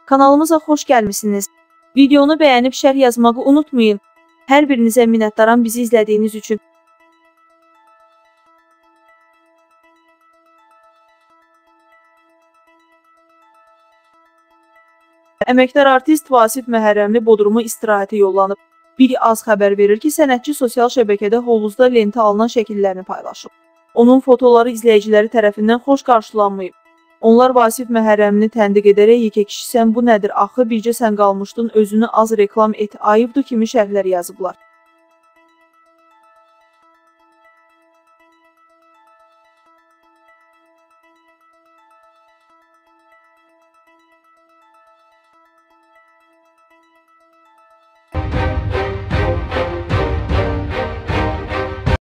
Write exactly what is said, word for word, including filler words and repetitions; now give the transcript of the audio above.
Kanalımıza xoş gəlmisiniz. Videonu bəyənib şərh yazmağı unutmayın. Hər birinizə minnətdaram bizi izlədiyiniz üçün. Əməkdar artist Vasif Məhərrəmli Bodruma istirahətə yollanıb. Bir az xəbər verir ki, sənətçi sosial şəbəkədə hovuzda lentə alınan şəkillərini paylaşıb. Onun fotoları izləyiciləri tərəfindən xoş qarşılanmayıb. Onlar Vasif Məhərrəmini təndiq edərək yekə kişi sən bu nədir axı, bircə sən qalmışdın özünü az reklam et, ayıbdır kimi şərhlər yazıblar.